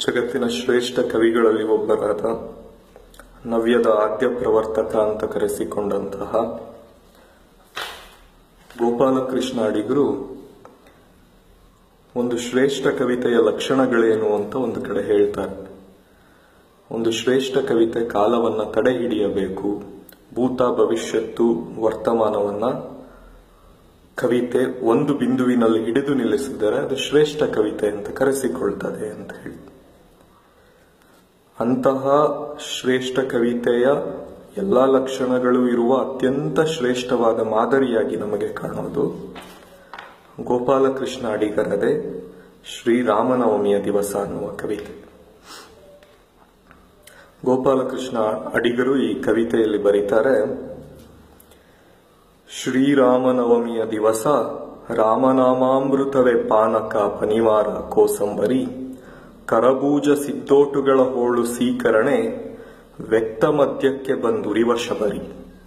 ಜಗತ್ತಿನ ಶ್ರೇಷ್ಠ ಕವಿಗಳಲ್ಲಿ ಒಬ್ಬರಾದ ನವ್ಯದ ಆದ್ಯ ಪ್ರವರ್ತಕ ಅಂತ ಕರೆಸಿಕೊಂಡಂತಹ ಗೋಪಾಲಕೃಷ್ಣ ಅಡಿಗರು ಒಂದು ಶ್ರೇಷ್ಠ ಕವಿತೆಯ ಲಕ್ಷಣಗಳೇನು ಅಂತ ಒಂದು ಕಡೆ ಹೇಳ್ತಾರೆ. ಒಂದು ಶ್ರೇಷ್ಠ ಕವಿತೆ ಕಾಲವನ್ನ ತಡೆ ಹಿಡಿಯಬೇಕು, ಭೂತ ಭವಿಷ್ಯತ್ತು ವರ್ತಮಾನವನ್ನ ಕವಿತೆ ಒಂದು ಬಿಂದುವಿನಲ್ಲಿ ಹಿಡಿದು ನಿಲ್ಲಿಸಿದರೆ ಅದು ಶ್ರೇಷ್ಠ ಕವಿತೆ ಅಂತ ಕರೆಸಿಕೊಳ್ತದೆ ಅಂತ ಹೇಳಿ, ಅಂತಹ ಶ್ರೇಷ್ಠ ಕವಿತೆಯ ಎಲ್ಲಾ ಲಕ್ಷಣಗಳು ಇರುವ ಅತ್ಯಂತ ಶ್ರೇಷ್ಠವಾದ ಮಾದರಿಯಾಗಿ ನಮಗೆ ಕಾಣೋದು ಗೋಪಾಲಕೃಷ್ಣ ಅಡಿಗರದೇ ಶ್ರೀರಾಮನವಮಿಯ ದಿವಸ ಅನ್ನುವ ಕವಿತೆ. ಗೋಪಾಲಕೃಷ್ಣ ಅಡಿಗರು ಈ ಕವಿತೆಯಲ್ಲಿ ಬರೀತಾರೆ, ಶ್ರೀರಾಮನವಮಿಯ ದಿವಸ ರಾಮನಾಮಾಮೃತವೇ ಪಾನಕ ಪನಿವಾರ ಕೋಸಂಬರಿ, ಕರಬೂಜ ಸಿದ್ದೋಟುಗಳ ಹೋಳು ಸೀಕರಣೆ, ವ್ಯಕ್ತ ಮದ್ಯಕ್ಕೆ ಬಂದುರಿವ ಶಬರಿ.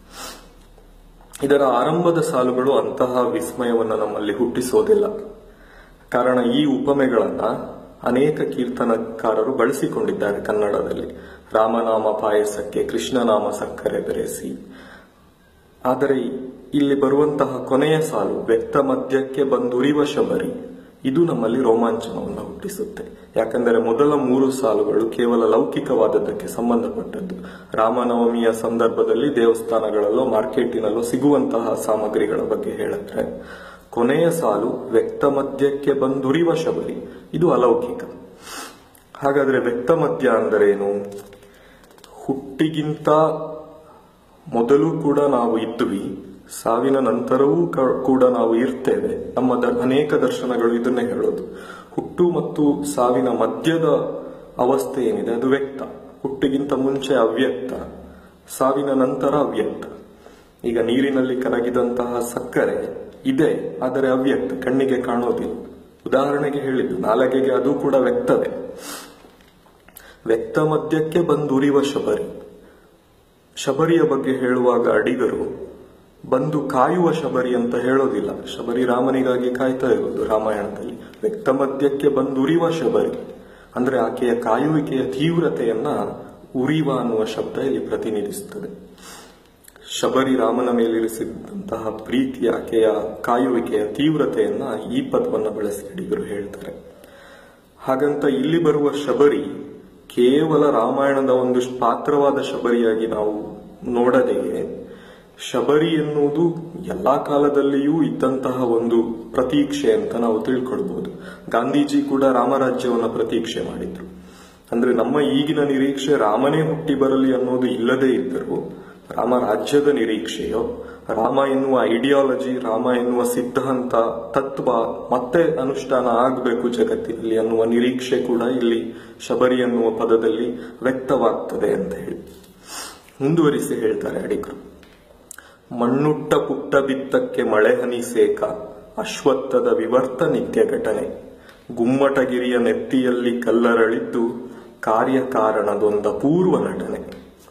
ಇದರ ಆರಂಭದ ಸಾಲುಗಳು ಅಂತಹ ವಿಸ್ಮಯವನ್ನು ನಮ್ಮಲ್ಲಿ ಹುಟ್ಟಿಸೋದಿಲ್ಲ. ಕಾರಣ ಈ ಉಪಮೆಗಳನ್ನ ಅನೇಕ ಕೀರ್ತನಕಾರರು ಬಳಸಿಕೊಂಡಿದ್ದಾರೆ ಕನ್ನಡದಲ್ಲಿ. ರಾಮನಾಮ ಪಾಯಸಕ್ಕೆ ಕೃಷ್ಣನಾಮ ಸಕ್ಕರೆ ಬೆರೆಸಿ. ಆದರೆ ಇಲ್ಲಿ ಬರುವಂತಹ ಕೊನೆಯ ಸಾಲು ವ್ಯಕ್ತ ಮದ್ಯಕ್ಕೆ ಬಂದುರಿವ ಶಬರಿ, ಇದು ನಮ್ಮಲ್ಲಿ ರೋಮಾಂಚನವನ್ನು ಹುಟ್ಟಿಸುತ್ತೆ. ಯಾಕಂದರೆ ಮೊದಲ 3 ಸಾಲುಗಳು ಕೇವಲ ಲೌಕಿಕವಾದದ್ದಕ್ಕೆ ಸಂಬಂಧಪಟ್ಟದ್ದು. ರಾಮನವಮಿಯ ಸಂದರ್ಭದಲ್ಲಿ ದೇವಸ್ಥಾನಗಳಲ್ಲೋ ಮಾರ್ಕೆಟಿನಲ್ಲೋ ಸಿಗುವಂತಹ ಸಾಮಗ್ರಿಗಳ ಬಗ್ಗೆ ಹೇಳುತ್ತೆ. ಕೊನೆಯ ಸಾಲು ವ್ಯಕ್ತ ಮದ್ಯಕ್ಕೆ ಬಂದುರಿವ ಶಬರಿ, ಇದು ಅಲೌಕಿಕ. ಹಾಗಾದ್ರೆ ವ್ಯಕ್ತ ಮದ್ಯ ಅಂದರೇನು? ಹುಟ್ಟಿಗಿಂತ ಮೊದಲು ಕೂಡ ನಾವು ಇದ್ವಿ, ಸಾವಿನ ನಂತರವೂ ಕೂಡ ನಾವು ಇರ್ತೇವೆ. ನಮ್ಮ ಅನೇಕ ದರ್ಶನಗಳು ಇದನ್ನೇ ಹೇಳೋದು. ಹುಟ್ಟು ಮತ್ತು ಸಾವಿನ ಮಧ್ಯದ ಅವಸ್ಥೆ ಏನಿದೆ ಅದು ವ್ಯಕ್ತ. ಹುಟ್ಟಿಗಿಂತ ಮುಂಚೆ ಅವ್ಯಕ್ತ, ಸಾವಿನ ನಂತರ ಅವ್ಯಕ್ತ. ಈಗ ನೀರಿನಲ್ಲಿ ಕರಗಿದಂತಹ ಸಕ್ಕರೆ ಇದೆ, ಆದರೆ ಅವ್ಯಕ್ತ, ಕಣ್ಣಿಗೆ ಕಾಣೋದಿಲ್ಲ. ಉದಾಹರಣೆಗೆ ಹೇಳಿದ್ದು, ನಾಲಗೆಗೆ ಅದು ಕೂಡ ವ್ಯಕ್ತವೇ. ವ್ಯಕ್ತ ಮದ್ಯಕ್ಕೆ ಬಂದುರಿವ ಶಬರಿ. ಶಬರಿಯ ಬಗ್ಗೆ ಹೇಳುವಾಗ ಅಡಿಗರು ಬಂದು ಕಾಯುವ ಶಬರಿ ಅಂತ ಹೇಳೋದಿಲ್ಲ. ಶಬರಿ ರಾಮನಿಗಾಗಿ ಕಾಯ್ತಾ ಇರೋದು ರಾಮಾಯಣದಲ್ಲಿ. ವ್ಯಕ್ತ ಮದ್ಯಕ್ಕೆ ಬಂದುರಿವ ಶಬರಿ ಅಂದ್ರೆ ಆಕೆಯ ಕಾಯುವಿಕೆಯ ತೀವ್ರತೆಯನ್ನ ಉರಿವ ಅನ್ನುವ ಶಬ್ದ ಇಲ್ಲಿ ಪ್ರತಿನಿಧಿಸುತ್ತದೆ. ಶಬರಿ ರಾಮನ ಮೇಲಿರಿಸಿದಂತಹ ಪ್ರೀತಿ, ಆಕೆಯ ಕಾಯುವಿಕೆಯ ತೀವ್ರತೆಯನ್ನ ಈ ಪದವನ್ನ ಬಳಸಿ ಅಡಿಗರು ಹೇಳ್ತಾರೆ. ಹಾಗಂತ ಇಲ್ಲಿ ಬರುವ ಶಬರಿ ಕೇವಲ ರಾಮಾಯಣದ ಒಂದು ಪಾತ್ರವಾದ ಶಬರಿಯಾಗಿ ನಾವು ನೋಡದೆಯೇ, ಶಬರಿ ಎನ್ನುವುದು ಎಲ್ಲಾ ಕಾಲದಲ್ಲಿಯೂ ಇದ್ದಂತಹ ಒಂದು ಪ್ರತೀಕ್ಷೆ ಅಂತ ನಾವು ತಿಳ್ಕೊಳ್ಬಹುದು. ಗಾಂಧೀಜಿ ಕೂಡ ರಾಮರಾಜ್ಯವನ್ನ ಪ್ರತೀಕ್ಷೆ ಮಾಡಿದ್ರು. ಅಂದ್ರೆ ನಮ್ಮ ಈಗಿನ ನಿರೀಕ್ಷೆ ರಾಮನೇ ಹುಟ್ಟಿ ಬರಲಿ ಅನ್ನೋದು ಇಲ್ಲದೇ ಇದ್ದರೂ, ರಾಮರಾಜ್ಯದ ನಿರೀಕ್ಷೆಯೋ, ರಾಮ ಎನ್ನುವ ಐಡಿಯಾಲಜಿ, ರಾಮ ಎನ್ನುವ ಸಿದ್ಧಾಂತ, ತತ್ವ ಮತ್ತೆ ಅನುಷ್ಠಾನ ಆಗಬೇಕು ಜಗತ್ತಿನಲ್ಲಿ ಅನ್ನುವ ನಿರೀಕ್ಷೆ ಕೂಡ ಇಲ್ಲಿ ಶಬರಿ ಎನ್ನುವ ಪದದಲ್ಲಿ ವ್ಯಕ್ತವಾಗ್ತದೆ ಅಂತ ಹೇಳಿ ಮುಂದುವರಿಸಿ ಹೇಳ್ತಾರೆ ಅಡಿಗರು. ಮಣ್ಣುಟ್ಟ ಪುಟ್ಟ ಬಿತ್ತಕ್ಕೆ ಮಳೆ ಹನಿ ಸೇಕ, ಅಶ್ವತ್ಥದ ವಿವರ್ತ ನಿತ್ಯ ಘಟನೆ, ಗುಮ್ಮಟಗಿರಿಯ ನೆತ್ತಿಯಲ್ಲಿ ಕಲ್ಲರಳಿದ್ದು, ಕಾರ್ಯಕಾರಣದೊಂದ ಪೂರ್ವ ನಟನೆ.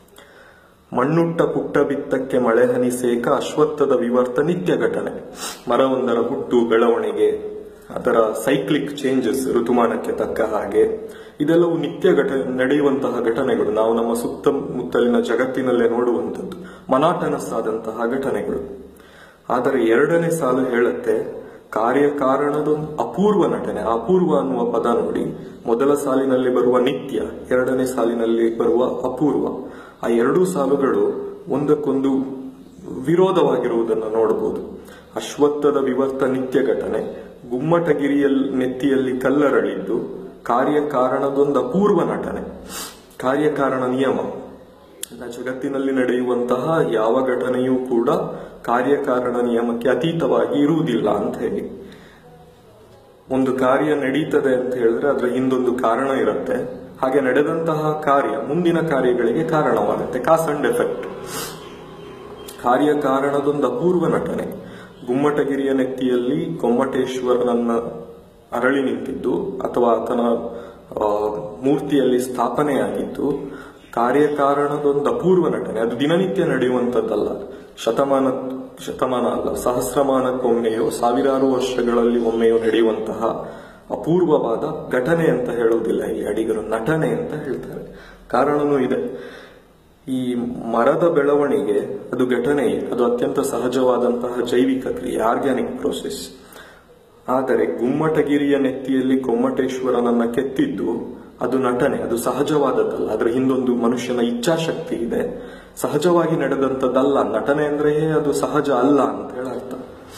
ಮಣ್ಣುಟ್ಟ ಪುಟ್ಟ ಬಿತ್ತಕ್ಕೆ ಮಳೆ ಹನಿ ಸೇಕ, ಅಶ್ವತ್ಥದ ವಿವರ್ತ ನಿತ್ಯ ಘಟನೆ. ಮರವೊಂದರ ಹುಟ್ಟು, ಬೆಳವಣಿಗೆ, ಅದರ ಸೈಕ್ಲಿಕ್ ಚೇಂಜಸ್, ಋತುಮಾನಕ್ಕೆ ತಕ್ಕ ಹಾಗೆ, ಇದೆಲ್ಲವೂ ನಿತ್ಯ ನಡೆಯುವಂತಹ ಘಟನೆಗಳು. ನಾವು ನಮ್ಮ ಸುತ್ತಮುತ್ತಲಿನ ಜಗತ್ತಿನಲ್ಲೇ ನೋಡುವಂಥದ್ದು, ಮನಾಟನಸ್ ಆದಂತಹ ಘಟನೆಗಳು. ಆದರೆ 2ನೇ ಸಾಲು ಹೇಳುತ್ತೆ ಕಾರ್ಯಕಾರಣದೊಂದು ಅಪೂರ್ವ ನಟನೆ. ಅಪೂರ್ವ ಅನ್ನುವ ಪದ ನೋಡಿ, ಮೊದಲ ಸಾಲಿನಲ್ಲಿ ಬರುವ ನಿತ್ಯ, 2ನೇ ಸಾಲಿನಲ್ಲಿ ಬರುವ ಅಪೂರ್ವ. ಆ 2 ಸಾಲುಗಳು ಒಂದಕ್ಕೊಂದು ವಿರೋಧವಾಗಿರುವುದನ್ನು ನೋಡಬಹುದು. ಅಶ್ವತ್ಥದ ವಿವರ್ತ ನಿತ್ಯ ಘಟನೆ, ಗುಮ್ಮಟಗಿರಿಯಲ್ಲಿ ನೆತ್ತಿಯಲ್ಲಿ ಕಲ್ಲರಳಿದ್ದು, ಕಾರ್ಯಕಾರಣದೊಂದು ಅಪೂರ್ವ ನಟನೆ. ಕಾರ್ಯಕಾರಣ ನಿಯಮ, ಜಗತ್ತಿನಲ್ಲಿ ನಡೆಯುವಂತಹ ಯಾವ ಘಟನೆಯೂ ಕೂಡ ಕಾರ್ಯಕಾರಣ ನಿಯಮಕ್ಕೆ ಅತೀತವಾಗಿ ಇರುವುದಿಲ್ಲ ಅಂತ ಹೇಳಿ. ಒಂದು ಕಾರ್ಯ ನಡೀತದೆ ಅಂತ ಹೇಳಿದ್ರೆ ಅದರ ಹಿಂದೊಂದು ಕಾರಣ ಇರುತ್ತೆ. ಹಾಗೆ ನಡೆದಂತಹ ಕಾರ್ಯ ಮುಂದಿನ ಕಾರ್ಯಗಳಿಗೆ ಕಾರಣವಾಗುತ್ತೆ. Cause and effect. ಕಾರ್ಯಕಾರಣದೊಂದು ಅಪೂರ್ವ ನಟನೆ. ಗುಮ್ಮಟಗಿರಿಯ ನೆತ್ತಿಯಲ್ಲಿ ಗೊಮ್ಮಟೇಶ್ವರನನ್ನ ಅರಳಿ ನಿಂತಿದ್ದು ಅಥವಾ ಆತನ ಮೂರ್ತಿಯಲ್ಲಿ ಸ್ಥಾಪನೆಯಾಗಿದ್ದು ಕಾರ್ಯಕಾರಣದೊಂದು ಅಪೂರ್ವ ನಟನೆ. ಅದು ದಿನನಿತ್ಯ ನಡೆಯುವಂಥದ್ದಲ್ಲ, ಶತಮಾನ ಅಲ್ಲ, ಸಹಸ್ರಮಾನಕ್ಕೊಮ್ಮೆಯೋ 1000 ವರ್ಷಗಳಲ್ಲಿ ಒಮ್ಮೆಯೋ ನಡೆಯುವಂತಹ ಅಪೂರ್ವವಾದ ಘಟನೆ ಅಂತ ಹೇಳುವುದಿಲ್ಲ, ಇಲ್ಲಿ ಅಡಿಗರು ನಟನೆ ಅಂತ ಹೇಳ್ತಾರೆ. ಕಾರಣನೂ ಇದೆ. ಈ ಮರದ ಬೆಳವಣಿಗೆ ಅದು ಘಟನೆ, ಅದು ಅತ್ಯಂತ ಸಹಜವಾದಂತಹ ಜೈವಿಕ ಕ್ರಿಯೆ, ಆರ್ಗ್ಯಾನಿಕ್ ಪ್ರೋಸೆಸ್. ಆದರೆ ಗುಮ್ಮಟಗಿರಿಯ ನೆತ್ತಿಯಲ್ಲಿ ಗೊಮ್ಮಟೇಶ್ವರನನ್ನ ಕೆತ್ತಿದ್ದು ಅದು ನಟನೆ, ಅದು ಸಹಜವಾದದ್ದಲ್ಲ. ಅದರ ಹಿಂದೊಂದು ಮನುಷ್ಯನ ಇಚ್ಛಾಶಕ್ತಿ ಇದೆ, ಸಹಜವಾಗಿ ನಡೆದಂಥದ್ದಲ್ಲ. ನಟನೆ ಅಂದ್ರೆ ಅದು ಸಹಜ ಅಲ್ಲ ಅಂತ ಹೇಳರ್ಥ.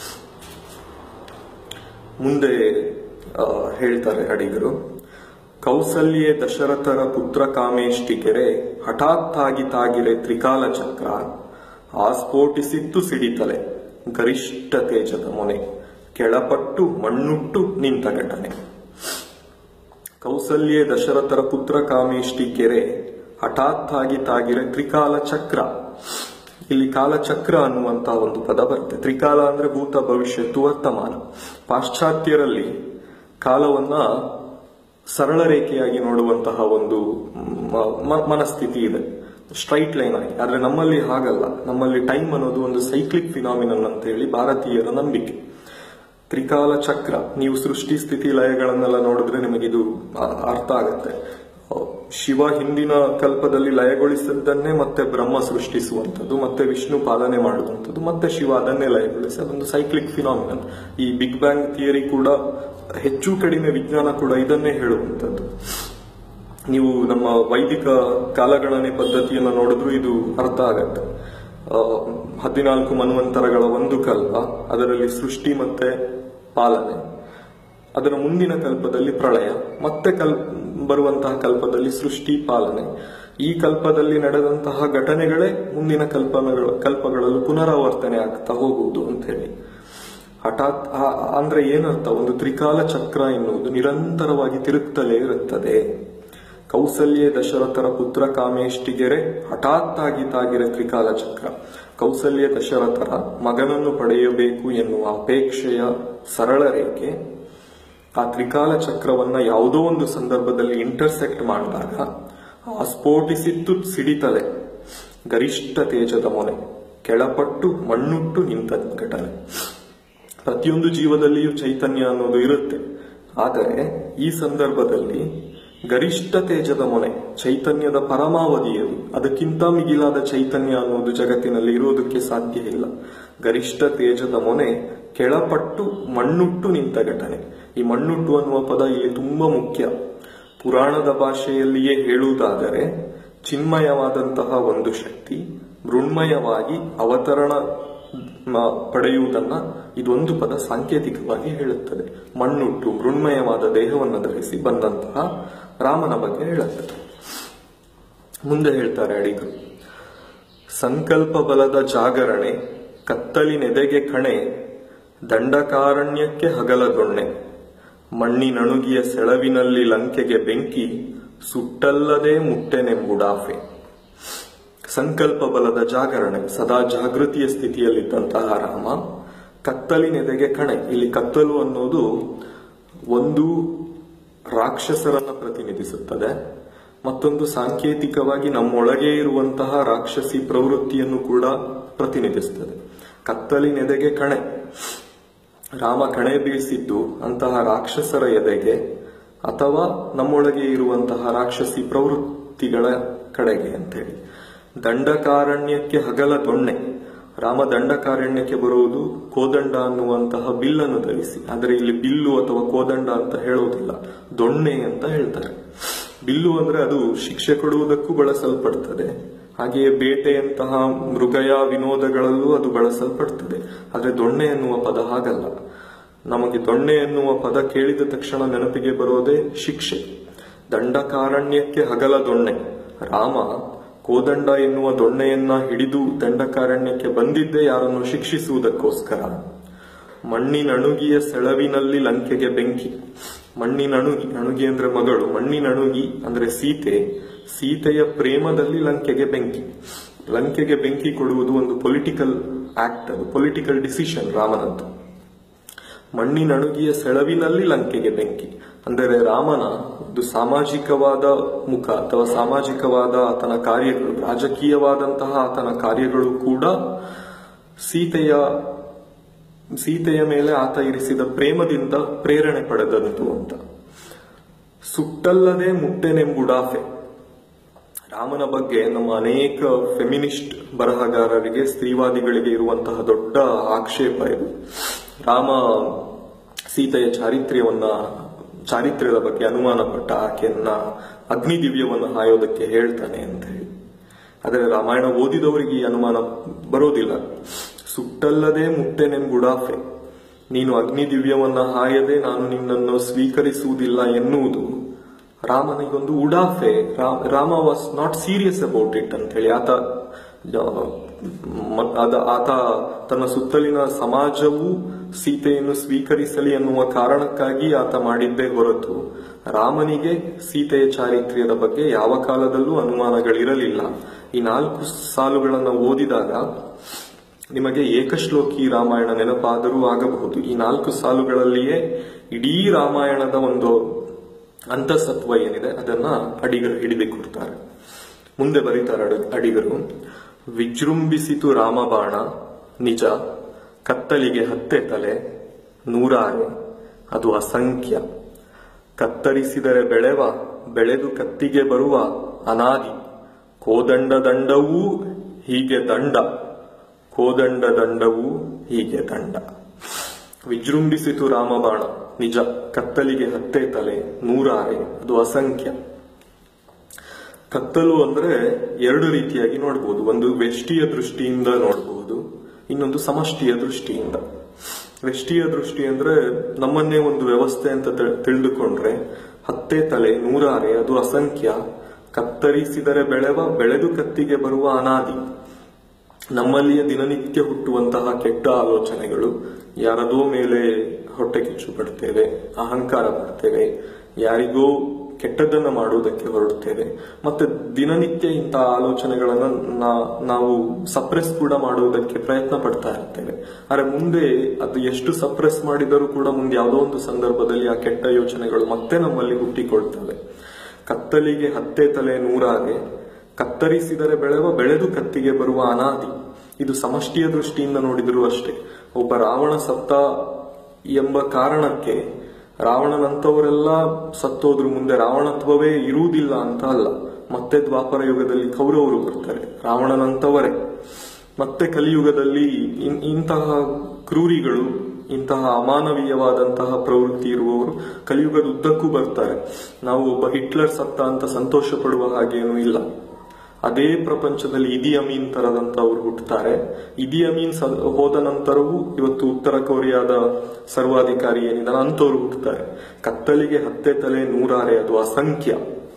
ಮುಂದೆ ಹೇಳ್ತಾರೆ ಅಡಿಗರು, ಕೌಸಲ್ಯೆ ದಶರಥರ ಪುತ್ರ ಕಾಮೇಷ್ಟಿಗೆರೆ ಹಠಾತ್ತಾಗಿ ತಾಗಿರೆ ತ್ರಿಕಾಲ ಚಕ್ರ ಆಸ್ಫೋಟಿಸಿತ್ತು ಸಿಡಿತಲೆ ಗರಿಷ್ಠ ತೇಜದ ಮೊನೆ ಕೆಳಪಟ್ಟು ಮಣ್ಣುಟ್ಟು ನಿಂತ ಘಟನೆ. ಕೌಸಲ್ಯೆ ದಶರಥರ ಪುತ್ರ ಕಾಮೇಷ್ಟಿಗೆರೆ ಹಠಾತ್ತಾಗಿ ತಾಗಿರೆ ತ್ರಿಕಾಲ ಚಕ್ರ. ಇಲ್ಲಿ ಕಾಲಚಕ್ರ ಅನ್ನುವಂತಹ ಒಂದು ಪದ ಬರುತ್ತೆ. ತ್ರಿಕಾಲ ಅಂದ್ರೆ ಭೂತ, ಭವಿಷ್ಯತ್ತು, ವರ್ತಮಾನ. ಪಾಶ್ಚಾತ್ಯರಲ್ಲಿ ಕಾಲವನ್ನ ಸರಳ ರೇಖೆಯಾಗಿ ನೋಡುವಂತಹ ಒಂದು ಮನಸ್ಥಿತಿ ಇದೆ, ಸ್ಟ್ರೈಟ್ ಲೈನ್ ಆಗಿ. ಆದ್ರೆ ನಮ್ಮಲ್ಲಿ ಹಾಗಲ್ಲ. ನಮ್ಮಲ್ಲಿ ಟೈಮ್ ಅನ್ನೋದು ಒಂದು ಸೈಕ್ಲಿಕ್ ಫಿನಾಮಿನನ್ ಅಂತ ಹೇಳಿ ಭಾರತೀಯರ ನಂಬಿಕೆ. ತ್ರಿಕಾಲ ಚಕ್ರ, ನೀವು ಸೃಷ್ಟಿ ಸ್ಥಿತಿ ಲಯಗಳನ್ನೆಲ್ಲ ನೋಡಿದ್ರೆ ನಿಮಗಿದು ಅರ್ಥ ಆಗುತ್ತೆ. ಶಿವ ಹಿಂದಿನ ಕಲ್ಪದಲ್ಲಿ ಲಯಗೊಳಿಸಿದ್ದನ್ನೇ ಮತ್ತೆ ಬ್ರಹ್ಮ ಸೃಷ್ಟಿಸುವಂಥದ್ದು, ಮತ್ತೆ ವಿಷ್ಣು ಪಾಲನೆ ಮಾಡುವಂಥದ್ದು, ಮತ್ತೆ ಶಿವ ಅದನ್ನೇ ಲಯಗೊಳಿಸಿ, ಅದೊಂದು ಸೈಕ್ಲಿಕ್ ಫಿನಾಮಿನನ್. ಈ ಬಿಗ್ ಬ್ಯಾಂಗ್ ಥಿಯರಿ ಕೂಡ, ಹೆಚ್ಚು ಕಡಿಮೆ ವಿಜ್ಞಾನ ಕೂಡ ಇದನ್ನೇ ಹೇಳುವಂಥದ್ದು. ನೀವು ನಮ್ಮ ವೈದಿಕ ಕಾಲಗಣನೆ ಪದ್ಧತಿಯನ್ನು ನೋಡಿದ್ರು ಇದು ಅರ್ಥ ಆಗತ್ತೆ. 14 ಮನ್ವಂತರಗಳ ಒಂದು ಕಲ್ಪ, ಅದರಲ್ಲಿ ಸೃಷ್ಟಿ ಮತ್ತೆ ಪಾಲನೆ, ಅದರ ಮುಂದಿನ ಕಲ್ಪದಲ್ಲಿ ಪ್ರಳಯ, ಮತ್ತೆ ಬರುವಂತಹ ಕಲ್ಪದಲ್ಲಿ ಸೃಷ್ಟಿ ಪಾಲನೆ. ಈ ಕಲ್ಪದಲ್ಲಿ ನಡೆದಂತಹ ಘಟನೆಗಳೇ ಮುಂದಿನ ಕಲ್ಪಗಳಲ್ಲೂ ಪುನರಾವರ್ತನೆ ಆಗ್ತಾ ಹೋಗುವುದು ಅಂತ ಹೇಳಿ. ಹಠಾತ್ ಅಂದ್ರೆ ಏನರ್ಥ, ಒಂದು ತ್ರಿಕಾಲ ಚಕ್ರ ಎನ್ನುವುದು ನಿರಂತರವಾಗಿ ತಿರುಗ್ತಲೇ ಇರುತ್ತದೆ. ಕೌಸಲ್ಯೆ ದಶರಥರ ಪುತ್ರ ಕಾಮೇಷ್ಟಿಗೆರೆ ಹಠಾತ್ತಾಗಿ ತಾಗಿರೆ ತ್ರಿಕಾಲ ಚಕ್ರ. ಕೌಸಲ್ಯ ದಶರಥರ ಮಗನನ್ನು ಪಡೆಯಬೇಕು ಎನ್ನುವ ಅಪೇಕ್ಷೆಯ ಸರಳ ರೇಖೆ ಆ ತ್ರಿಕಾಲ ಚಕ್ರವನ್ನ ಯಾವುದೋ ಒಂದು ಸಂದರ್ಭದಲ್ಲಿ ಇಂಟರ್ಸೆಕ್ಟ್ ಮಾಡಿದಾಗ ಆಸ್ಫೋಟಿಸಿತ್ತು ಸಿಡಿತಲೆ ಗರಿಷ್ಠ ತೇಜದ ಮೊನೆ ಕೆಳಪಟ್ಟು ಮಣ್ಣುಟ್ಟು ನಿಂತ ಘಟನೆ. ಪ್ರತಿಯೊಂದು ಜೀವದಲ್ಲಿಯೂ ಚೈತನ್ಯ ಅನ್ನೋದು ಇರುತ್ತೆ. ಆದರೆ ಈ ಸಂದರ್ಭದಲ್ಲಿ ಗರಿಷ್ಠ ತೇಜದ ಮೊನೆ, ಚೈತನ್ಯದ ಪರಮಾವಧಿಯಲ್ಲಿ ಅದಕ್ಕಿಂತ ಮಿಗಿಲಾದ ಚೈತನ್ಯ ಅನ್ನೋದು ಜಗತ್ತಿನಲ್ಲಿ ಇರೋದಕ್ಕೆ ಸಾಧ್ಯ ಇಲ್ಲ. ಗರಿಷ್ಠ ತೇಜದ ಮೊನೆ ಕೆಳಪಟ್ಟು ಮಣ್ಣುಟ್ಟು ನಿಂತ ಘಟನೆ. ಈ ಮಣ್ಣುಟ್ಟು ಅನ್ನುವ ಪದ ಇಲ್ಲಿ ತುಂಬಾ ಮುಖ್ಯ. ಪುರಾಣದ ಭಾಷೆಯಲ್ಲಿಯೇ ಹೇಳುವುದಾದರೆ ಚಿನ್ಮಯವಾದಂತಹ ಒಂದು ಶಕ್ತಿ ಮೃಣ್ಮಯವಾಗಿ ಅವತರಣ ಪಡೆಯುವುದನ್ನ ಇದೊಂದು ಪದ ಸಾಂಕೇತಿಕವಾಗಿ ಹೇಳುತ್ತದೆ. ಮಣ್ಣುಟ್ಟು ಮೃಣ್ಮಯವಾದ ದೇಹವನ್ನು ಧರಿಸಿ ಬಂದಂತಹ ರಾಮನ ಬಗ್ಗೆ ಹೇಳುತ್ತದೆ. ಮುಂದೆ ಹೇಳ್ತಾರೆ ಅಡಿಗರು, ಸಂಕಲ್ಪ ಬಲದ ಜಾಗರಣೆ ಕತ್ತಲಿನೆದೆಗೆ ಕಣೆ ದಂಡಕಾರಣ್ಯಕ್ಕೆ ಹಗಲದೊಣ್ಣೆ ಮಣ್ಣಿನಣುಗಿಯ ಸೆಳವಿನಲ್ಲಿ ಲಂಕೆಗೆ ಬೆಂಕಿ ಸುಟ್ಟಲ್ಲದೆ ಮುಟ್ಟೆನೆಂಬುಡಾಫೆ. ಸಂಕಲ್ಪ ಬಲದ ಜಾಗರಣೆ, ಸದಾ ಜಾಗೃತಿಯ ಸ್ಥಿತಿಯಲ್ಲಿದ್ದಂತಹ ರಾಮ ಕತ್ತಲಿನೆದೆಗೆ ಕಣೆ. ಇಲ್ಲಿ ಕತ್ತಲು ಅನ್ನೋದು ಒಂದು ರಾಕ್ಷಸರನ್ನ ಪ್ರತಿನಿಧಿಸುತ್ತದೆ, ಮತ್ತೊಂದು ಸಾಂಕೇತಿಕವಾಗಿ ನಮ್ಮೊಳಗೆ ಇರುವಂತಹ ರಾಕ್ಷಸಿ ಪ್ರವೃತ್ತಿಯನ್ನು ಕೂಡ ಪ್ರತಿನಿಧಿಸುತ್ತದೆ. ಕತ್ತಲಿನೆದೆಗೆ ಕಣೆ, ರಾಮ ಕಣೆ ಬೀಸಿದ್ದು ಅಂತಹ ರಾಕ್ಷಸರ ಎದೆಗೆ ಅಥವಾ ನಮ್ಮೊಳಗೆ ಇರುವಂತಹ ರಾಕ್ಷಸಿ ಪ್ರವೃತ್ತಿಗಳ ಕಡೆಗೆ ಅಂತ ಹೇಳಿ. ದಂಡಕಾರಣ್ಯಕ್ಕೆ ಹಗಲ ದೊಣ್ಣೆ, ರಾಮ ದಂಡಕಾರಣ್ಯಕ್ಕೆ ಬರುವುದು ಕೋದಂಡ ಅನ್ನುವಂತಹ ಬಿಲ್ಲನ್ನು ಧರಿಸಿ. ಆದರೆ ಇಲ್ಲಿ ಬಿಲ್ಲು ಅಥವಾ ಕೋದಂಡ ಅಂತ ಹೇಳೋದಿಲ್ಲ, ದೊಣ್ಣೆ ಅಂತ ಹೇಳ್ತಾರೆ. ಬಿಲ್ಲು ಅಂದ್ರೆ ಅದು ಶಿಕ್ಷೆ ಕೊಡುವುದಕ್ಕೂ ಬಳಸಲ್ಪಡ್ತದೆ, ಹಾಗೆಯೇ ಬೇಟೆಯಂತಹ ಮೃಗಯ ವಿನೋದಗಳಲ್ಲೂ ಅದು ಬಳಸಲ್ಪಡ್ತದೆ. ಆದ್ರೆ ದೊಣ್ಣೆ ಎನ್ನುವ ಪದ ಹಾಗಲ್ಲ. ನಮಗೆ ದೊಣ್ಣೆ ಎನ್ನುವ ಪದ ಕೇಳಿದ ತಕ್ಷಣ ನೆನಪಿಗೆ ಬರೋದೇ ಶಿಕ್ಷೆ. ದಂಡಕಾರಣ್ಯಕ್ಕೆ ಹಗಲ ದೊಣ್ಣೆ, ರಾಮ ಕೋದಂಡ ಎನ್ನುವ ದೊಣ್ಣೆಯನ್ನ ಹಿಡಿದು ದಂಡಕಾರಣ್ಯಕ್ಕೆ ಬಂದಿದ್ದೇ ಯಾರನ್ನು ಶಿಕ್ಷಿಸುವುದಕ್ಕೋಸ್ಕರ. ಮಣ್ಣಿನಣುಗಿಯ ಸೆಳವಿನಲ್ಲಿ ಲಂಕೆಗೆ ಬೆಂಕಿ. ಮಣ್ಣಿನಣುಗಿ, ಅಣುಗಿ ಅಂದ್ರೆ ಮಗಳು, ಮಣ್ಣಿನಣುಗಿ ಅಂದ್ರೆ ಸೀತೆ, ಸೀತೆಯ ಪ್ರೇಮದಲ್ಲಿ ಲಂಕೆಗೆ ಬೆಂಕಿ. ಲಂಕೆಗೆ ಬೆಂಕಿ ಕೊಡುವುದು ಒಂದು ಪೊಲಿಟಿಕಲ್ ಆಕ್ಟ್, ಅದು ಪೊಲಿಟಿಕಲ್ ಡಿಸಿಷನ್ ರಾಮನದ್ದು. ಮಣ್ಣಿನಣುಗಿಯ ಸೆಳವಿನಲ್ಲಿ ಲಂಕೆಗೆ ಬೆಂಕಿ ಅಂದರೆ ರಾಮನ ಒಂದು ಸಾಮಾಜಿಕವಾದ ಮುಖ ಅಥವಾ ಸಾಮಾಜಿಕವಾದ ಆತನ ಕಾರ್ಯಗಳು, ರಾಜಕೀಯವಾದಂತಹ ಆತನ ಕಾರ್ಯಗಳು ಕೂಡ ಸೀತೆಯ ಸೀತೆಯ ಮೇಲೆ ಆತ ಇರಿಸಿದ ಪ್ರೇಮದಿಂದ ಪ್ರೇರಣೆ ಪಡೆದಂತು ಅಂತ. ಸುಟ್ಟಲ್ಲದೆ ಮುಟ್ಟೆನೆಂಬುಡಾಫೆ. ರಾಮನ ಬಗ್ಗೆ ನಮ್ಮ ಅನೇಕ ಫೆಮಿನಿಸ್ಟ್ ಬರಹಗಾರರಿಗೆ, ಸ್ತ್ರೀವಾದಿಗಳಿಗೆ ಇರುವಂತಹ ದೊಡ್ಡ ಆಕ್ಷೇಪ ಇದು. ರಾಮ ಸೀತೆಯ ಚಾರಿತ್ರ್ಯದ ಬಗ್ಗೆ ಅನುಮಾನ ಪಟ್ಟ, ಆಕೆಯನ್ನ ಅಗ್ನಿ ದಿವ್ಯವನ್ನ ಹಾಯೋದಕ್ಕೆ ಹೇಳ್ತಾನೆ ಅಂತ ಹೇಳಿ. ಆದರೆ ರಾಮಾಯಣ ಓದಿದವರಿಗೆ ಈ ಅನುಮಾನ ಬರೋದಿಲ್ಲ. ಸುಟ್ಟಲ್ಲದೆ ಮುಟ್ಟೆನೆಂಬುಡಾಫೆ, ನೀನು ಅಗ್ನಿ ದಿವ್ಯವನ್ನ ಹಾಯದೆ ನಾನು ನಿನ್ನನ್ನು ಸ್ವೀಕರಿಸುವುದಿಲ್ಲ ಎನ್ನುವುದು ರಾಮನಿಗೊಂದು ಉಡಾಫೆ. Rama was not serious about it ಅಂತ ಹೇಳಿ ಆತ ತನ್ನ ಸುತ್ತಲಿನ ಸಮಾಜವು ಸೀತೆಯನ್ನು ಸ್ವೀಕರಿಸಲಿ ಎನ್ನುವ ಕಾರಣಕ್ಕಾಗಿ ಆತ ಮಾಡಿದ್ದೇ ಹೊರತು ರಾಮನಿಗೆ ಸೀತೆಯ ಚಾರಿತ್ರ್ಯದ ಬಗ್ಗೆ ಯಾವ ಕಾಲದಲ್ಲೂ ಅನುಮಾನಗಳಿರಲಿಲ್ಲ. ಈ 4 ಸಾಲುಗಳನ್ನು ಓದಿದಾಗ ನಿಮಗೆ ಏಕಶ್ಲೋಕಿ ರಾಮಾಯಣ ನೆನಪಾದರೂ ಆಗಬಹುದು. ಈ 4 ಸಾಲುಗಳಲ್ಲಿಯೇ ಇಡೀ ರಾಮಾಯಣದ ಒಂದು ಅಂತಸತ್ವ ಏನಿದೆ ಅದನ್ನ ಅಡಿಗರು ಹಿಡಿದುಕೊಡ್ತಾರೆ. ಮುಂದೆ ಬರೀತಾರೆ ಅಡಿಗರು, ವಿಜೃಂಭಿಸಿತು ರಾಮಬಾಣ ನಿಜ, ಕತ್ತಲಿಗೆ ಹತ್ತೆ ತಲೆ ನೂರಾರೆ ಅದು ಅಸಂಖ್ಯ, ಕತ್ತರಿಸಿದರೆ ಬೆಳೆವ ಬೆಳೆದು ಕತ್ತಿಗೆ ಬರುವ ಅನಾದಿ, ಕೋದಂಡ ದಂಡವೂ ಹೀಗೆ ದಂಡ, ಕೋದಂಡ ದಂಡವೂ ಹೀಗೆ ದಂಡ. ವಿಜೃಂಭಿಸಿತು ರಾಮಬಾಣ ನಿಜ, ಕತ್ತಲಿಗೆ ಹತ್ತೆ ತಲೆ ನೂರಾರೆ ಅದು ಅಸಂಖ್ಯ. ಕತ್ತಲು ಅಂದ್ರೆ 2 ರೀತಿಯಾಗಿ ನೋಡಬಹುದು. ಒಂದು ವ್ಯಷ್ಟಿಯ ದೃಷ್ಟಿಯಿಂದ ನೋಡಬಹುದು, ಇನ್ನೊಂದು ಸಮಷ್ಟಿಯ ದೃಷ್ಟಿಯಿಂದ. ವ್ಯಷ್ಟಿಯ ದೃಷ್ಟಿ ಅಂದ್ರೆ ನಮ್ಮನ್ನೇ ಒಂದು ವ್ಯವಸ್ಥೆ ಅಂತ ತಿಳಿದುಕೊಂಡ್ರೆ, ಹತ್ತೆ ತಲೆ ನೂರಾರೆ ಅದು ಅಸಂಖ್ಯ, ಕತ್ತರಿಸಿದರೆ ಬೆಳೆವ ಬೆಳೆದು ಕತ್ತಿಗೆ ಬರುವ ಅನಾದಿ. ನಮ್ಮಲ್ಲಿಯ ದಿನನಿತ್ಯ ಹುಟ್ಟುವಂತಹ ಕೆಟ್ಟ ಆಲೋಚನೆಗಳು, ಯಾರದೋ ಮೇಲೆ ಹೊಟ್ಟೆ ಕಿಚ್ಚು ಪಡ್ತೇವೆ, ಅಹಂಕಾರ ಪಡ್ತೇವೆ, ಯಾರಿಗೋ ಕೆಟ್ಟದ್ದನ್ನ ಮಾಡುವುದಕ್ಕೆ ಹೊರಡುತ್ತೇವೆ, ಮತ್ತೆ ದಿನನಿತ್ಯ ಇಂತಹ ಆಲೋಚನೆಗಳನ್ನ ನಾವು ಸಪ್ರೆಸ್ ಕೂಡ ಮಾಡುವುದಕ್ಕೆ ಪ್ರಯತ್ನ ಪಡ್ತಾ ಇರ್ತೇವೆ. ಆದ್ರೆ ಮುಂದೆ ಅದು ಎಷ್ಟು ಸಪ್ರೆಸ್ ಮಾಡಿದರೂ ಕೂಡ ಮುಂದೆ ಯಾವುದೋ ಒಂದು ಸಂದರ್ಭದಲ್ಲಿ ಆ ಕೆಟ್ಟ ಯೋಚನೆಗಳು ಮತ್ತೆ ನಮ್ಮಲ್ಲಿ ಹುಟ್ಟಿಕೊಳ್ತವೆ. ಕತ್ತಲಿಗೆ ಹತ್ತೆ ತಲೆ ನೂರಾರೆ, ಕತ್ತರಿಸಿದರೆ ಬೆಳೆವ ಬೆಳೆದು ಕತ್ತಿಗೆ ಬರುವ ಅನಾದಿ. ಇದು ಸಮಷ್ಟಿಯ ದೃಷ್ಟಿಯಿಂದ ನೋಡಿದರೂ ಅಷ್ಟೇ. ಒಬ್ಬ ರಾವಣ ಸತ್ತ ಎಂಬ ಕಾರಣಕ್ಕೆ ರಾವಣನಂತವರೆಲ್ಲ ಸತ್ತೋದ್ರು ಮುಂದೆ ರಾವಣತ್ವವೇ ಇರುವುದಿಲ್ಲ ಅಂತ ಅಲ್ಲ. ಮತ್ತೆ ದ್ವಾಪರ ಯುಗದಲ್ಲಿ ಕೌರವರು ಬರ್ತಾರೆ, ರಾವಣನಂತವರೇ. ಮತ್ತೆ ಕಲಿಯುಗದಲ್ಲಿ ಇಂತಹ ಕ್ರೂರಿಗಳು, ಇಂತಹ ಅಮಾನವೀಯವಾದಂತಹ ಪ್ರವೃತ್ತಿ ಇರುವವರು ಕಲಿಯುಗದ ಉದ್ದಕ್ಕೂ ಬರ್ತಾರೆ. ನಾವು ಒಬ್ಬ ಹಿಟ್ಲರ್ ಸತ್ತ ಅಂತ ಸಂತೋಷ ಪಡುವ ಹಾಗೇನೂ ಇಲ್ಲ. ಅದೇ ಪ್ರಪಂಚದಲ್ಲಿ ಇದಿ ಅಮೀನ್ ತರದಂತವ್ರು ಹುಟ್ಟುತ್ತಾರೆ. ಇದಿ ಅಮೀನ್ ಹೋದ ನಂತರವೂ ಇವತ್ತು ಉತ್ತರ ಕೊರಿಯಾದ ಸರ್ವಾಧಿಕಾರಿ ಏನಿದಾನ ಅಂತವ್ರು ಹುಟ್ಟುತ್ತಾರೆ. ಕತ್ತಲಿಗೆ ಹತ್ತೆ ತಲೆ ನೂರಾರೆ ಅದು ಅಸಂಖ್ಯ,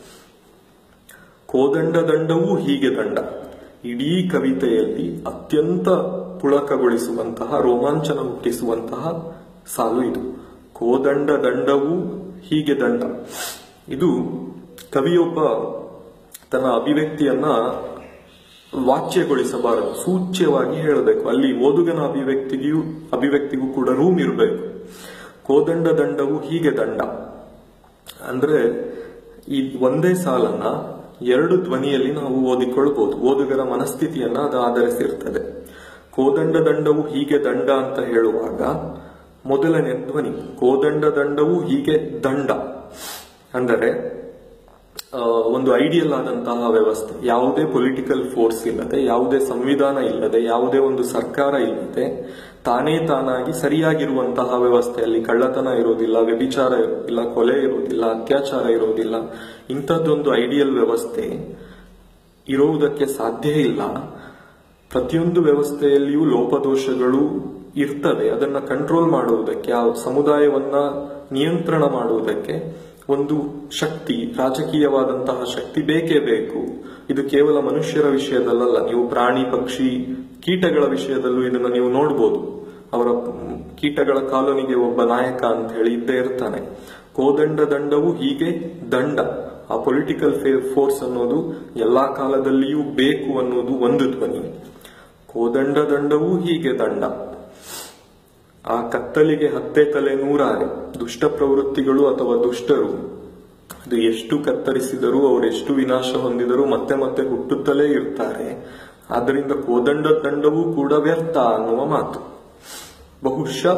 ಕೋದಂಡ ದಂಡವೂ ಹೀಗೆ ದಂಡ. ಇಡೀ ಕವಿತೆಯಲ್ಲಿ ಅತ್ಯಂತ ಪುಳಕಗೊಳಿಸುವಂತಹ, ರೋಮಾಂಚನ ಹುಟ್ಟಿಸುವಂತಹ ಸಾಲು ಇದು. ಕೋದಂಡ ದಂಡವೂ ಹೀಗೆ ದಂಡ. ಇದು ಕವಿಯೊಬ್ಬ ತನ್ನ ಅಭಿವ್ಯಕ್ತಿಯನ್ನ ವಾಚ್ಯಗೊಳಿಸಬಾರದು, ಸೂಚ್ಯವಾಗಿ ಹೇಳಬೇಕು. ಅಲ್ಲಿ ಓದುಗನ ಅಭಿವ್ಯಕ್ತಿಗೂ ಕೂಡ ರೂಮ್ ಇರಬೇಕು. ಕೋದಂಡ ದಂಡವು ಹೀಗೆ ದಂಡ ಅಂದ್ರೆ ಈ ಒಂದೇ ಸಾಲನ್ನ 2 ಧ್ವನಿಯಲ್ಲಿ ನಾವು ಓದಿಕೊಳ್ಬಹುದು. ಓದುಗರ ಮನಸ್ಥಿತಿಯನ್ನ ಅದು ಆಧರಿಸಿರ್ತದೆ. ಕೋದಂಡ ದಂಡವು ಹೀಗೆ ದಂಡ ಅಂತ ಹೇಳುವಾಗ ಮೊದಲನೇ ಧ್ವನಿ ಕೋದಂಡ ದಂಡವು ಹೀಗೆ ದಂಡ ಅಂದರೆ ಒಂದು ಐಡಿಯಲ್ ಆದಂತಹ ವ್ಯವಸ್ಥೆ, ಯಾವುದೇ ಪೊಲಿಟಿಕಲ್ ಫೋರ್ಸ್ ಇಲ್ಲದೆ, ಯಾವುದೇ ಸಂವಿಧಾನ ಇಲ್ಲದೆ, ಯಾವುದೇ ಒಂದು ಸರ್ಕಾರ ಇಲ್ಲದೆ, ತಾನೇ ತಾನಾಗಿ ಸರಿಯಾಗಿರುವಂತಹ ವ್ಯವಸ್ಥೆಯಲ್ಲಿ ಕಳ್ಳತನ ಇರೋದಿಲ್ಲ, ವ್ಯಭಿಚಾರ ಇರೋದಿಲ್ಲ, ಕೊಲೆ ಇರೋದಿಲ್ಲ, ಅತ್ಯಾಚಾರ ಇರೋದಿಲ್ಲ. ಇಂಥದ್ದೊಂದು ಐಡಿಯಲ್ ವ್ಯವಸ್ಥೆ ಇರುವುದಕ್ಕೆ ಸಾಧ್ಯ ಇಲ್ಲ. ಪ್ರತಿಯೊಂದು ವ್ಯವಸ್ಥೆಯಲ್ಲಿಯೂ ಲೋಪದೋಷಗಳು ಇರ್ತವೆ. ಅದನ್ನ ಕಂಟ್ರೋಲ್ ಮಾಡುವುದಕ್ಕೆ, ಆ ಸಮುದಾಯವನ್ನ ನಿಯಂತ್ರಣ ಮಾಡುವುದಕ್ಕೆ ಒಂದು ಶಕ್ತಿ, ರಾಜಕೀಯವಾದಂತಹ ಶಕ್ತಿ ಬೇಕೇ ಬೇಕು. ಇದು ಕೇವಲ ಮನುಷ್ಯರ ವಿಷಯದಲ್ಲ, ನೀವು ಪ್ರಾಣಿ ಪಕ್ಷಿ ಕೀಟಗಳ ವಿಷಯದಲ್ಲೂ ಇದನ್ನು ನೀವು ನೋಡ್ಬೋದು. ಅವರ ಕೀಟಗಳ ಕಾಲೋನಿಗೆ ಒಬ್ಬ ನಾಯಕ ಅಂತ ಹೇಳಿ ಇದ್ದೇ ಇರ್ತಾನೆ. ಕೋದಂಡ ದಂಡವು ಹೀಗೆ ದಂಡ, ಆ ಪೊಲಿಟಿಕಲ್ ಫೋರ್ಸ್ ಅನ್ನೋದು ಎಲ್ಲಾ ಕಾಲದಲ್ಲಿಯೂ ಬೇಕು ಅನ್ನೋದು ಒಂದು ಧ್ವನಿ. ಕೋದಂಡ ದಂಡವು ಹೀಗೆ ದಂಡ. ಆ ಕತ್ತಲಿಗೆ ಹತ್ತೆ ತಲೆ ನೂರಾರೆ. ದುಷ್ಟ ಪ್ರವೃತ್ತಿಗಳು ಅಥವಾ ದುಷ್ಟರು ಅದು ಎಷ್ಟು ಕತ್ತರಿಸಿದರೂ, ಅವರೆಷ್ಟು ವಿನಾಶ ಹೊಂದಿದರೂ ಮತ್ತೆ ಮತ್ತೆ ಹುಟ್ಟುತ್ತಲೇ ಇರ್ತಾರೆ. ಆದ್ದರಿಂದ ಕೋದಂಡ ದಂಡವೂ ಕೂಡ ವ್ಯರ್ಥ ಅನ್ನುವ ಮಾತು. ಬಹುಶಃ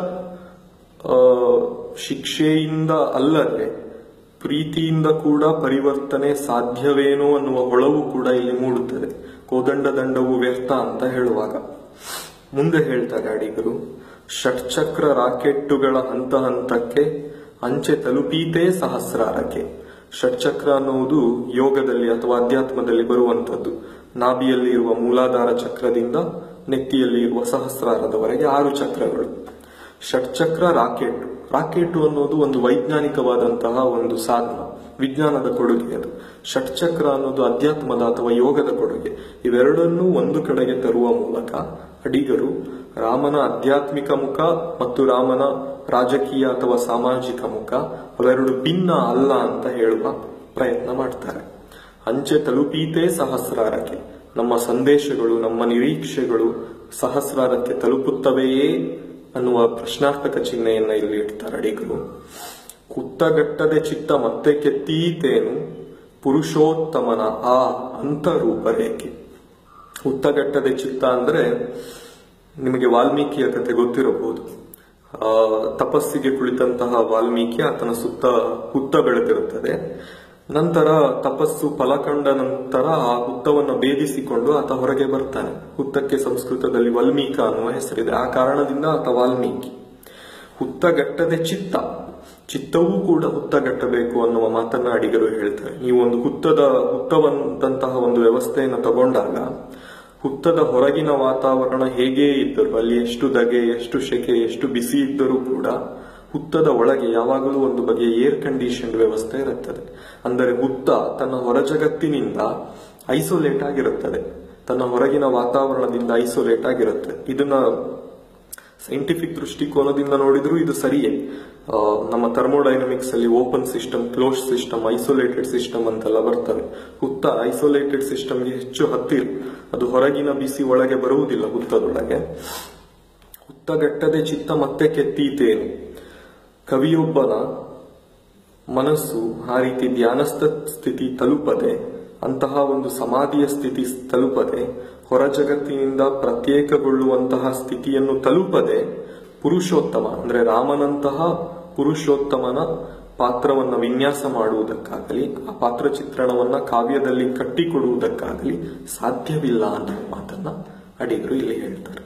ಶಿಕ್ಷೆಯಿಂದ ಅಲ್ಲದೆ ಪ್ರೀತಿಯಿಂದ ಕೂಡ ಪರಿವರ್ತನೆ ಸಾಧ್ಯವೇನೋ ಅನ್ನುವ ಹೊಳವು ಕೂಡ ಇಲ್ಲಿ ಮೂಡುತ್ತದೆ. ಕೋದಂಡ ದಂಡವು ವ್ಯರ್ಥ ಅಂತ ಹೇಳುವಾಗ ಮುಂದೆ ಹೇಳ್ತಾರೆ ಅಡಿಗರು, ಷಟ್ಚಕ್ರ ರಾಕೆಟ್ಟುಗಳ ಹಂತ ಹಂತಕ್ಕೆ ಅಂಚೆ ತಲುಪೀತೇ ಸಹಸ್ರಾರಕ್ಕೆ. ಷಟ್ಚಕ್ರ ಅನ್ನುವುದು ಯೋಗದಲ್ಲಿ ಅಥವಾ ಅಧ್ಯಾತ್ಮದಲ್ಲಿ ಬರುವಂತದ್ದು. ನಾಭಿಯಲ್ಲಿ ಇರುವ ಮೂಲಾಧಾರ ಚಕ್ರದಿಂದ ನೆತ್ತಿಯಲ್ಲಿ ಇರುವ ಸಹಸ್ರಾರದವರೆಗೆ 6 ಚಕ್ರಗಳು. ಷಟ್ಚಕ್ರ ರಾಕೆಟ್ ಅನ್ನೋದು ಒಂದು ವೈಜ್ಞಾನಿಕವಾದಂತಹ ಒಂದು ಸಾಧನ, ವಿಜ್ಞಾನದ ಕೊಡುಗೆ ಅದು. ಷಟ್ಚಕ್ರ ಅನ್ನೋದು ಅಧ್ಯಾತ್ಮದ ಅಥವಾ ಯೋಗದ ಕೊಡುಗೆ. ಇವೆರಡನ್ನೂ ಒಂದು ಕಡೆಗೆ ತರುವ ಮೂಲಕ ಅಡಿಗರು ರಾಮನ ಆಧ್ಯಾತ್ಮಿಕ ಮುಖ ಮತ್ತು ರಾಮನ ರಾಜಕೀಯ ಅಥವಾ ಸಾಮಾಜಿಕ ಮುಖ ಅವೆರಡು ಭಿನ್ನ ಅಲ್ಲ ಅಂತ ಹೇಳುವ ಪ್ರಯತ್ನ ಮಾಡ್ತಾರೆ. ಅಂಚೆ ತಲುಪೀತೇ ಸಹಸ್ರಾರಕ್ಕೆ, ನಮ್ಮ ಸಂದೇಶಗಳು, ನಮ್ಮ ನಿರೀಕ್ಷೆಗಳು ಸಹಸ್ರಾರಕ್ಕೆ ತಲುಪುತ್ತವೆಯೇ ಅನ್ನುವ ಪ್ರಶ್ನಾರ್ಥಕ ಚಿಹ್ನೆಯನ್ನ ಇಲ್ಲಿ ಇಡ್ತಾರೆ ಅಡಿಗರು. ಕುತ್ತಗಟ್ಟದೆ ಚಿತ್ತ ಮತ್ತೆ ಕೆತ್ತೀತೇನು ಪುರುಷೋತ್ತಮನ ಆ ಅಂತರೂಪರೇಖೆ. ಹುತ್ತಗಟ್ಟದೆ ಚಿತ್ತ ಅಂದ್ರೆ ನಿಮಗೆ ವಾಲ್ಮೀಕಿಯ ಕತೆ ಗೊತ್ತಿರಬಹುದು. ತಪಸ್ಸಿಗೆ ಕುಳಿತಂತಹ ವಾಲ್ಮೀಕಿ, ಆತನ ಸುತ್ತ ಹುತ್ತ ಬೆಳೆದಿರುತ್ತದೆ. ನಂತರ ತಪಸ್ಸು ಫಲಕಂಡ ನಂತರ ಆ ಹುತ್ತವನ್ನು ಭೇದಿಸಿಕೊಂಡು ಆತ ಹೊರಗೆ ಬರ್ತಾನೆ. ಹುತ್ತಕ್ಕೆ ಸಂಸ್ಕೃತದಲ್ಲಿ ವಲ್ಮೀಕ ಅನ್ನುವ ಹೆಸರಿದೆ. ಆ ಕಾರಣದಿಂದ ಆತ ವಾಲ್ಮೀಕಿ. ಹುತ್ತಗಟ್ಟದೆ ಚಿತ್ತವೂ ಕೂಡ ಹುತ್ತಗಟ್ಟಬೇಕು ಅನ್ನುವ ಮಾತನ್ನ ಅಡಿಗರು ಹೇಳ್ತಾರೆ. ನೀವು ಒಂದು ಹುತ್ತವಂತಹ ಒಂದು ವ್ಯವಸ್ಥೆಯನ್ನು ತಗೊಂಡಾಗ ಹುತ್ತದ ಹೊರಗಿನ ವಾತಾವರಣ ಹೇಗೇ ಇದ್ದರೂ, ಅಲ್ಲಿ ಎಷ್ಟು ಧಗೆ, ಎಷ್ಟು ಶೆಕೆ, ಎಷ್ಟು ಬಿಸಿ ಇದ್ದರೂ ಕೂಡ ಹುತ್ತದ ಒಳಗೆ ಯಾವಾಗಲೂ ಒಂದು ಬಗೆಯ ಏರ್ ಕಂಡೀಷನ್ ವ್ಯವಸ್ಥೆ ಇರುತ್ತದೆ. ಅಂದರೆ ಹುತ್ತ ತನ್ನ ಹೊರ ಜಗತ್ತಿನಿಂದ ಐಸೋಲೇಟ್ ಆಗಿರುತ್ತದೆ, ತನ್ನ ಹೊರಗಿನ ವಾತಾವರಣದಿಂದ ಐಸೋಲೇಟ್ ಆಗಿರುತ್ತೆ. ಇದನ್ನ ಸೈಂಟಿಫಿಕ್ ದೃಷ್ಟಿಕೋನದಿಂದ ನೋಡಿದ್ರೂ ಇದು ಸರಿಯೇ. ನಮ್ಮ ಥರ್ಮೋಡೈನಮಿಕ್ಸ್ ಅಲ್ಲಿ open system, close system, isolated system ಅಂತೆಲ್ಲ ಬರ್ತವೆ. ಹುತ್ತ ಐಸೋಲೇಟೆಡ್ ಸಿಸ್ಟಮ್ಗೆ ಹೆಚ್ಚು ಹತ್ತಿರ, ಅದು ಹೊರಗಿನ ಬಿಸಿ ಒಳಗೆ ಬರುವುದಿಲ್ಲ ಹುತ್ತದೊಳಗೆ. ಹುತ್ತಗಟ್ಟದೆ ಚಿತ್ತ ಮತ್ತೆ ಕೆತ್ತೀತೇನು. ಕವಿಯೊಬ್ಬನ ಮನಸ್ಸು ಆ ರೀತಿ ಧ್ಯಾನಸ್ಥ ಸ್ಥಿತಿ ತಲುಪದೆ, ಅಂತಹ ಒಂದು ಸಮಾಧಿಯ ಸ್ಥಿತಿ ತಲುಪದೆ, ಹೊರ ಜಗತ್ತಿನಿಂದ ಪ್ರತ್ಯೇಕಗೊಳ್ಳುವಂತಹ ಸ್ಥಿತಿಯನ್ನು ತಲುಪದೆ, ಪುರುಷೋತ್ತಮ ಅಂದ್ರೆ ರಾಮನಂತಹ ಪುರುಷೋತ್ತಮನ ಪಾತ್ರವನ್ನ ವಿನ್ಯಾಸ ಮಾಡುವುದಕ್ಕಾಗಲಿ, ಆ ಪಾತ್ರ ಚಿತ್ರಣವನ್ನ ಕಾವ್ಯದಲ್ಲಿ ಕಟ್ಟಿಕೊಡುವುದಕ್ಕಾಗಲಿ ಸಾಧ್ಯವಿಲ್ಲ ಅನ್ನೋ ಮಾತನ್ನ ಅಡಿಗರು ಇಲ್ಲಿ ಹೇಳ್ತಾರೆ.